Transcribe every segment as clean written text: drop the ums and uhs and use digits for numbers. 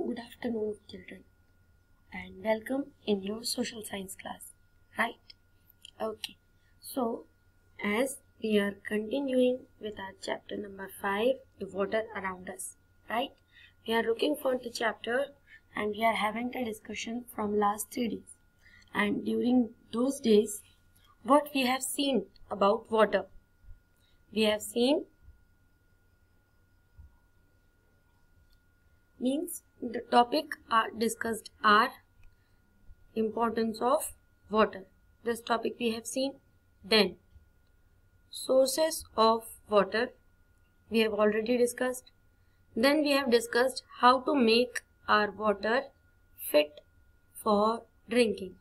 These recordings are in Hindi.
Good afternoon, children, and welcome in your social science class, right? Okay, so as we are continuing with our chapter number 5, the water around us, right? We are looking for the chapter and we are having the discussion from last 3 days. And during those days, what we have seen about water? We have seen means the topic discussed are importance of water. This topic we have seen. Then sources of water we have already discussed. Then we have discussed how to make our water fit for drinking.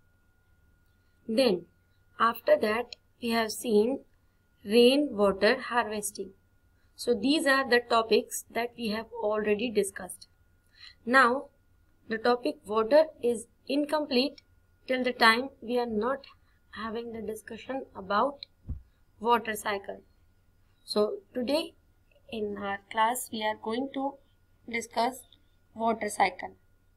Then after that we have seen rainwater harvesting. So these are the topics that we have already discussed. Now the topic water is incomplete till the time we are not having the discussion about water cycle. So today in our class we are going to discuss water cycle.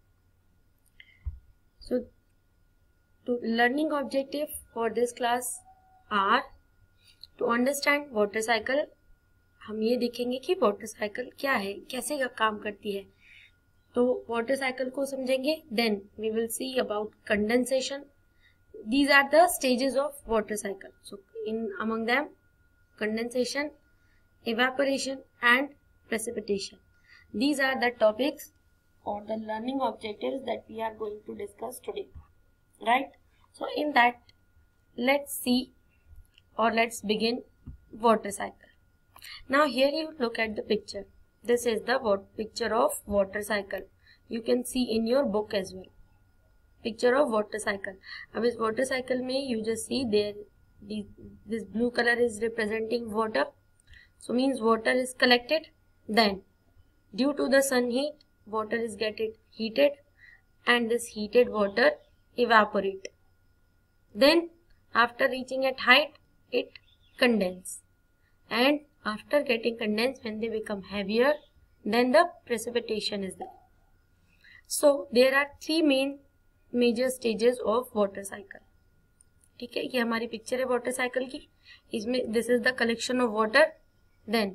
So learning objective for this class are to understand water cycle. हम ये देखेंगे कि वाटर साइकिल क्या है, कैसे काम करती है, तो वाटर साइकिल को समझेंगे. Then we will see about condensation. These are the stages of water cycle. So in among them condensation, evaporation and precipitation. These are the topics or the learning objectives that we are going to discuss today, right? So in that, let's see or let's begin water cycle. Now here you look at the picture. This is the picture of water cycle. You can see in your book as well. Picture of water cycle. अब इस water cycle में you just see there this blue color is representing water. So means water is collected. Then due to the sun heat, water is getting heated and this heated water evaporate. Then after reaching at height, it condense. And after getting condensed, when they become heavier, then the precipitation is there. So there are 3 major stages of water cycle. ठीक है, ये हमारी पिक्चर है वाटर साइकिल की. इसमें this is the collection of water. Then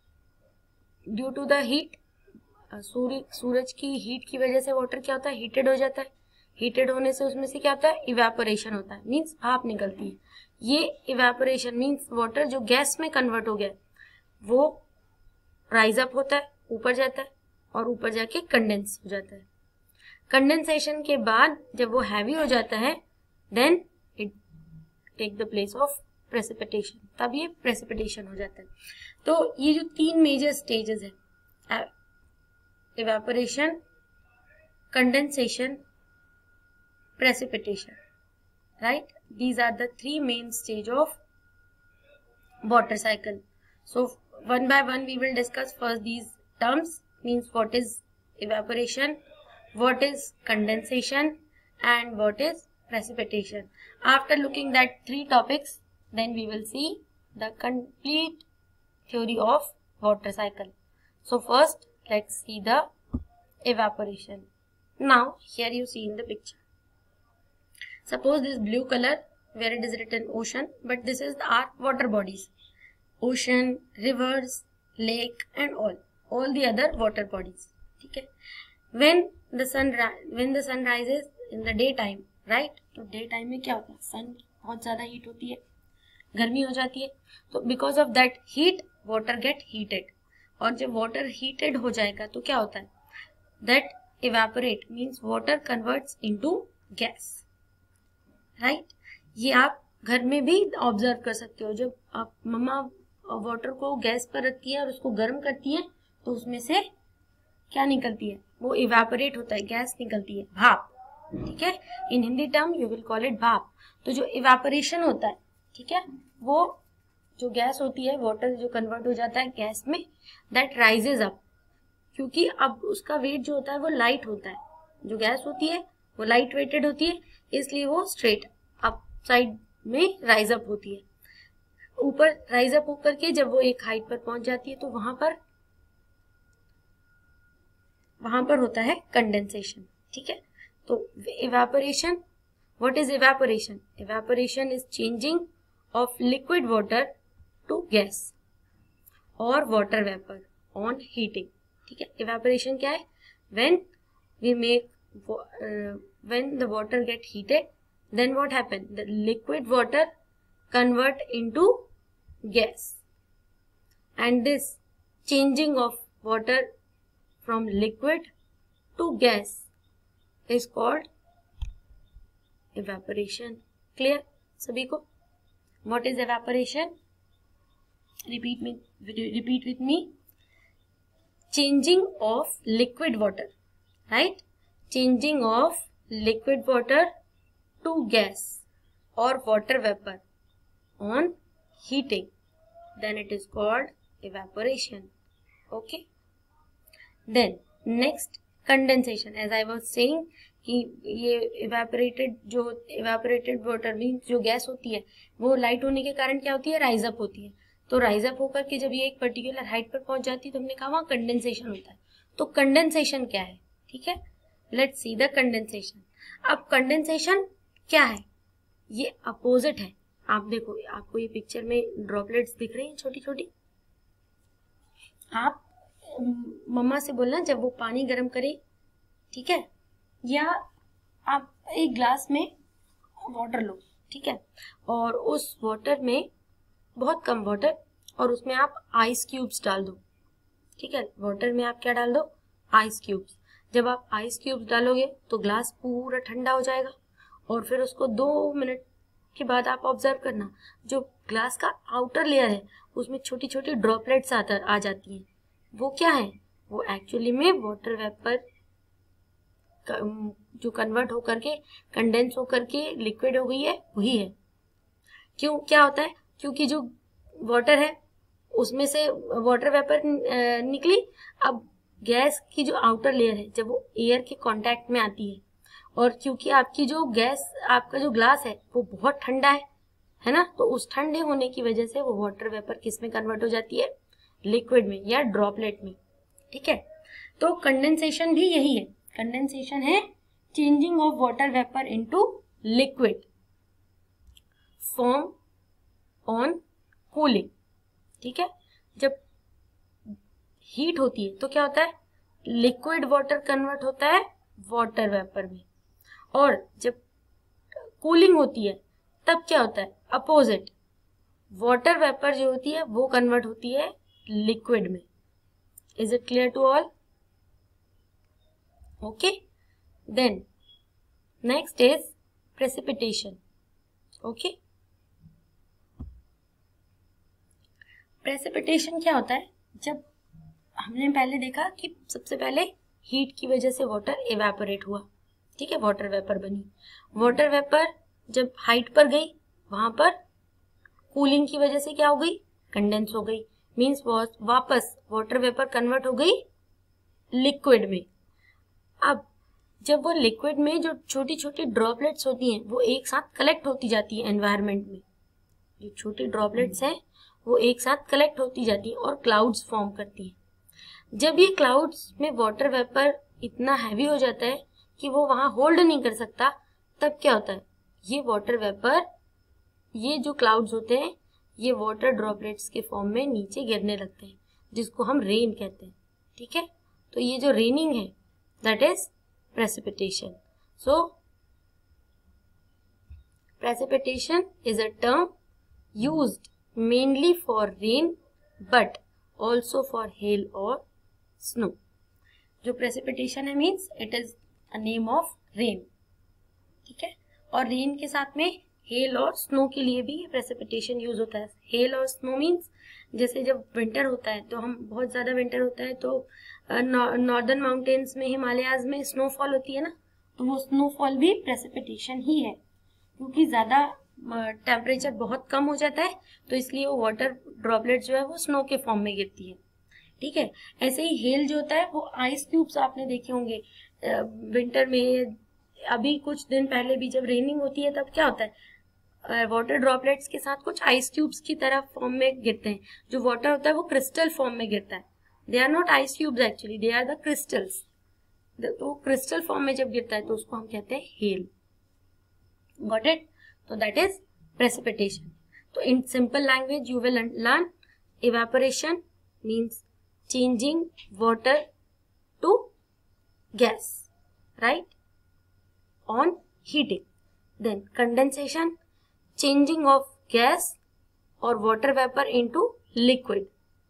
due to the heat, सूरज की हीट की वजह से वाटर क्या होता है, हीटेड हो जाता है. हीटेड होने से उसमें से क्या होता है, इवेपोरेशन होता है, मीन्स भाप निकलती है. ये इवेपोरेशन मीन्स वाटर जो गैस में कन्वर्ट हो गया वो राइज अप होता है, ऊपर जाता है और ऊपर जाके कंडेंस हो जाता है. कंडेंसेशन के बाद जब वो हैवी हो जाता है, then it take the place of precipitation. तब ये प्रेसिपिटेशन हो जाता है. तो ये जो 3 मेजर स्टेजेस है, evaporation, condensation, precipitation, right? These are the 3 main stage of water cycle. So one by one we will discuss first these terms, means what is evaporation, what is condensation and what is precipitation. After looking at 3 topics, then we will see the complete theory of water cycle. So first let's see the evaporation. Now here you see in the picture. Suppose this blue color where it is written ocean, but this is our water bodies. Ocean, rivers, lake and all the other water bodies. ठीक है. When the sun rises in the daytime, right? तो daytime में क्या होता है, sun बहुत ज़्यादा heat होती है, गर्मी हो जाती है. तो because of that heat, water get heated. और जब water heated हो जाएगा तो क्या होता है, that evaporate means water converts into gas. Right. ये आप घर में भी ऑब्जर्व कर सकते हो. जब आप मम्मा वाटर को गैस पर रखती है और उसको गर्म करती है तो उसमें से क्या निकलती है, वो इवेपोरेट होता है, गैस निकलती है, भाप. ठीक है, in Hindi term you will call it भाप. तो जो इवेपोरेशन होता है, ठीक है, वो जो गैस होती है, वाटर जो कन्वर्ट हो जाता है गैस में, दैट राइजेज अप. क्योंकि अब उसका वेट जो होता है वो लाइट होता है. जो गैस होती है वो लाइट वेटेड होती है, इसलिए वो स्ट्रेट अप साइड में राइज अप होती है. ऊपर राइज अप होकर के जब वो एक हाइट पर पहुंच जाती है तो वहां पर होता है कंडेंसेशन, ठीक है। तो evaporation, what is evaporation? Evaporation is changing of liquid water to gas और वाटर वेपर ऑन हीटिंग, ठीक है। इवेपोरेशन क्या है? When we make when the water get heated, then what happen? The liquid water convert into gas, and this changing of water from liquid to gas is called evaporation. Clear सभी को? What is evaporation? Repeat with me. Changing of liquid water, right? Changing of liquid water to gas or water vapor on heating, then it is called evaporation. Okay, then next condensation. As I was saying कि ये evaporated water means जो गैस होती है वो लाइट होने के कारण क्या होती है? राइज अप होती है। तो राइज अप होकर के जब ये एक पर्टिकुलर हाइट पर पहुंच जाती है तो हमने कहा वहां कंडेंसेशन होता है। तो कंडेंसेशन क्या है? ठीक है, लेट्स सी द कंडेंसेशन। अब कंडेंसेशन क्या है? ये अपोजिट है। आप देखो, आपको ये पिक्चर में ड्रॉपलेट्स दिख रही हैं छोटी छोटी। आप मम्मा से बोलना जब वो पानी गर्म करे, ठीक है, या आप एक ग्लास में वाटर लो, ठीक है, और उस वाटर में बहुत कम वाटर और उसमें आप आइस क्यूब्स डाल दो, ठीक है। वाटर में आप क्या डाल दो? Ice cubes. जब आप आइस क्यूब्स डालोगे तो ग्लास पूरा ठंडा हो जाएगा और फिर उसको 2 मिनट के बाद आप ऑब्जर्व करना, जो ग्लास का आउटर लेयर है उसमें छोटी छोटी ड्रॉपलेट्स आ जाती हैं। वो क्या है? वो एक्चुअली में वाटर वेपर जो कन्वर्ट होकर के कंडेंस होकर के लिक्विड हो गई है, वही है। क्यों? क्या होता है? क्योंकि जो वाटर है उसमें से वाटर वेपर निकली। अब गैस की जो आउटर लेयर है जब वो एयर के कांटेक्ट में आती है और क्योंकि आपकी जो गैस, आपका जो ग्लास है वो बहुत ठंडा है ना, तो उस ठंडे होने की वजह से वो वाटर वेपर किस में कन्वर्ट हो जाती है? लिक्विड में या ड्रॉपलेट में, ठीक है। तो कंडेंसेशन भी यही है। कंडेंसेशन है changing of water vapour into liquid form on cooling, ठीक है। जब हीट होती है तो क्या होता है? लिक्विड वाटर कन्वर्ट होता है वाटर वेपर में, और जब कूलिंग होती है तब क्या होता है? अपोजिट, वाटर वेपर जो होती है वो कन्वर्ट होती है लिक्विड में। Is it clear to all? Okay, then next is precipitation. Okay, precipitation क्या होता है? जब हमने पहले देखा कि सबसे पहले हीट की वजह से वाटर इवेपोरेट हुआ, ठीक है, वाटर वेपर बनी। वाटर वेपर जब हाइट पर गई वहां पर कूलिंग की वजह से क्या हो गई? कंडेंस हो गई। मींस वापस वाटर वेपर कन्वर्ट हो गई लिक्विड में। अब जब वो लिक्विड में जो छोटी छोटी ड्रॉपलेट्स होती हैं वो एक साथ कलेक्ट होती जाती है एनवायरनमेंट में, जो छोटी ड्रॉपलेट्स हैं वो एक साथ कलेक्ट होती जाती है और क्लाउड्स फॉर्म करती है। जब ये क्लाउड्स में वाटर वेपर इतना हैवी हो जाता है कि वो वहां होल्ड नहीं कर सकता, तब क्या होता है? ये वाटर वेपर, ये जो क्लाउड्स होते हैं ये वाटर ड्रॉपलेट्स के फॉर्म में नीचे गिरने लगते हैं, जिसको हम रेन कहते हैं, ठीक है। तो ये जो रेनिंग है that is precipitation. So precipitation is a term used mainly for rain but also for hail or snow. जो precipitation है means it is a name of rain, ठीक है। और रेन के साथ में hail और snow के लिए भी precipitation यूज होता है। hail और snow means जैसे जब विंटर होता है तो हम बहुत ज्यादा विंटर होता है तो नॉर्दर्न माउंटेन्स में, हिमालयाज में स्नोफॉल होती है ना, तो वो स्नोफॉल भी precipitation ही है, क्योंकि ज्यादा टेम्परेचर बहुत कम हो जाता है तो इसलिए वो वाटर ड्रॉपलेट जो है वो स्नो के फॉर्म में गिरती है, ठीक है। ऐसे ही हेल जो होता है वो आइस क्यूब्स आपने देखे होंगे विंटर में। अभी कुछ दिन पहले भी जब रेनिंग होती है तब क्या होता है? वाटर ड्रॉपलेट्स के साथ कुछ आइस क्यूब्स की तरह फॉर्म में गिरते हैं। जो वाटर होता है वो क्रिस्टल फॉर्म में गिरता है। They are not ice cubes actually, they are the crystals, तो क्रिस्टल फॉर्म में जब गिरता है तो उसको हम कहते हैं हेल. Got it? तो दैट इज प्रेसिपिटेशन. तो in simple language you will learn evaporation means changing water to gas, right, on heating. Then condensation, changing of gas or water vapor into liquid,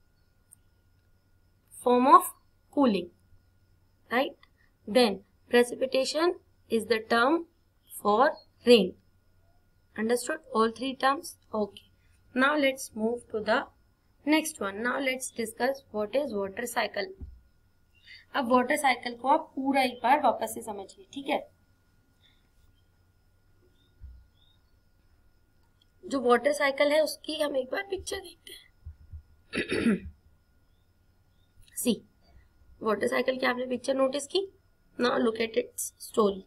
form of cooling, right? Then precipitation is the term for rain. Understood all three terms? Okay. Now let's move to the next one. Now let's discuss what is water cycle. अब वाटर साइकिल को आप पूरा एक बार वापस से समझिए, ठीक है. जो वाटर साइकिल है उसकी हम एक बार पिक्चर देखते हैं. सी, वाटर साइकिल की आपने पिक्चर नोटिस की. Now look at its story.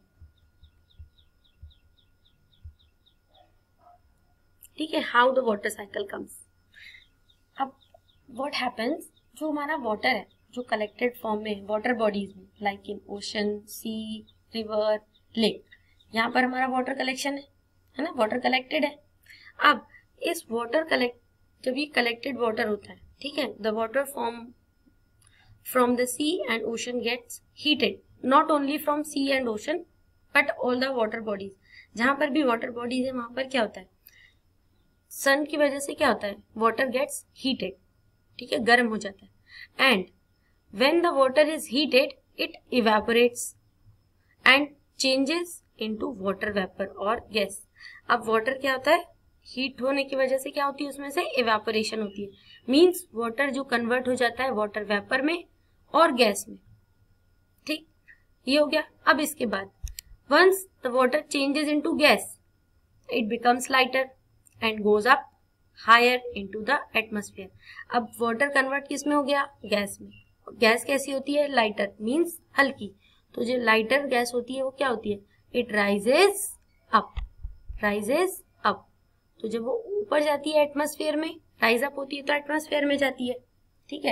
ठीक है, how the water cycle comes. अब व्हाट हैपेंस, जो हमारा वाटर है जो कलेक्टेड फॉर्म में वाटर बॉडीज में, like in ocean, sea, river, lake, यहाँ पर हमारा वाटर कलेक्शन है ना, वाटर कलेक्टेड है. अब इस वाटर जब ये कलेक्टेड वाटर होता है, ठीक है, the water from the sea and ocean gets heated, not only from sea and ocean but all the water bodies. जहां पर भी वाटर बॉडीज है वहां पर क्या होता है, सन की वजह से क्या होता है, वाटर गेट्स हीटेड, ठीक है, गर्म हो जाता है. And when the water is heated, it evaporates and changes into water vapor or gas. अब water क्या होता है, हीट होने की वजह से क्या होती है, उसमें से evaporation होती है. मीन्स water जो कन्वर्ट हो जाता है water vapor में और गैस में. ठीक, ये हो गया. अब इसके बाद once the water changes into gas, it becomes lighter and goes up higher into the atmosphere. अब water कन्वर्ट किस में हो गया, गैस में. गैस कैसी होती है, लाइटर, मीन्स हल्की. तो जो लाइटर गैस होती है वो क्या होती है, it rises up, rises up. तो जब वो ऊपर जाती है एटमॉस्फेयर में, राइज अप होती है तो एटमॉस्फेयर में जाती है, ठीक है.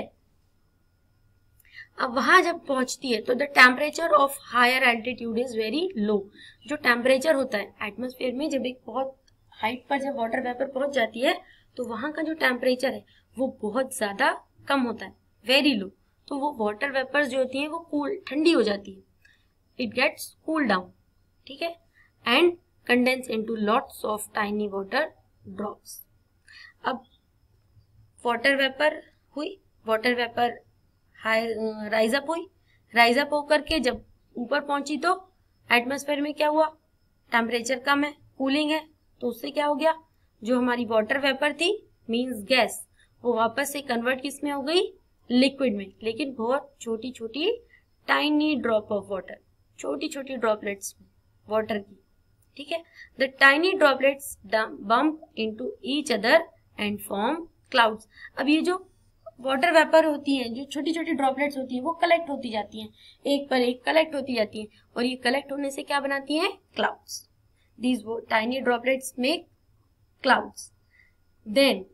अब वहां जब पहुंचती है तो the temperature of higher altitude is very low. जो टेम्परेचर होता है एटमॉस्फेयर में, जब एक बहुत हाइट पर जब वाटर वेपर पहुंच जाती है तो वहां का जो टेम्परेचर है वो बहुत ज्यादा कम होता है, वेरी लो. तो वो वाटर वेपर्स जो होती हैं वो कूल, ठंडी हो जाती है, इट गेट्स कूल डाउन, ठीक है, and condense into lots of tiny water drops. अब वाटर वेपर हुई, वाटर वेपर राइज अप हुई, राइज अप होकर के जब ऊपर पहुंची तो एटमॉस्फेयर में क्या हुआ, टेम्परेचर कम है, कूलिंग है, तो उससे क्या हो गया, जो हमारी वाटर वेपर थी मींस गैस, वो वापस से कन्वर्ट किस में हो गई, लिक्विड में, लेकिन बहुत छोटी छोटी टाइनी ड्रॉप ऑफ वाटर, छोटी छोटी ड्रॉपलेट्स वाटर की, ठीक है. The tiny droplets bump into each other and form clouds. अब ये जो वाटर वेपर होती हैं, जो छोटी छोटी ड्रॉपलेट्स होती हैं, वो कलेक्ट होती जाती हैं, एक पर एक कलेक्ट होती जाती हैं, और ये कलेक्ट होने से क्या बनाती हैं, clouds. These tiny droplets make clouds. Then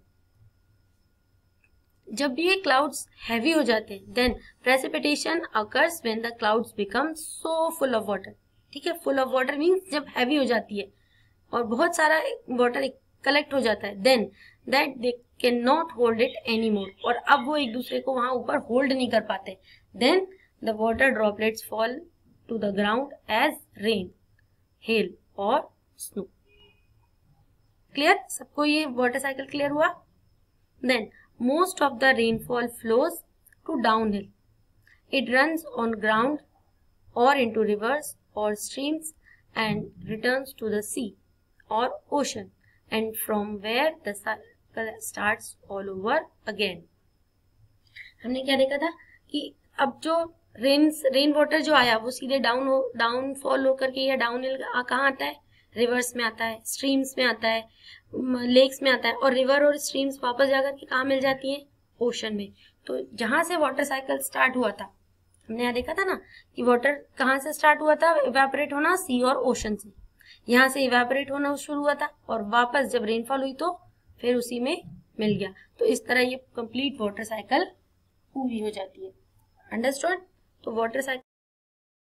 जब भी ये क्लाउड्स हैवी हो जाते हैं, then precipitation occurs when the clouds become so full of water. ठीक है, फुल ऑफ वाटर मीन्स जब हैवी हो जाती है और बहुत सारा वाटर कलेक्ट हो जाता है, then that they can not hold it any more, और अब वो एक दूसरे को वहां ऊपर होल्ड नहीं कर पाते. Then the water droplets fall to the ground as rain, hail और स्नो. क्लियर, सबको ये वाटर साइकिल क्लियर हुआ. देन most of the rainfall flows to downhill. It runs on ground or into rivers or streams and returns to the sea or ocean, and from where the cycle starts all over again. हमने क्या देखा था कि अब जो रेन वाटर जो आया वो सीधे डाउनफॉल होकर के या डाउनहिल कहाँ आता है, रिवर्स में आता है, स्ट्रीम्स में आता है, लेक्स में आता है, और रिवर और स्ट्रीम्स वापस जाकर के कहाँ मिल जाती हैं, ओशन में. तो जहां से वाटर साइकिल स्टार्ट हुआ था, हमने यहाँ देखा था ना कि वाटर कहाँ से स्टार्ट हुआ था, इवेपोरेट होना सी और ओशन से. यहाँ से इवेपोरेट होना शुरू हुआ था और वापस जब रेनफॉल हुई तो फिर उसी में मिल गया. तो इस तरह ये कंप्लीट वाटर साइकिल पूरी हो जाती है. अंडरस्टूड. तो वाटर साइकिल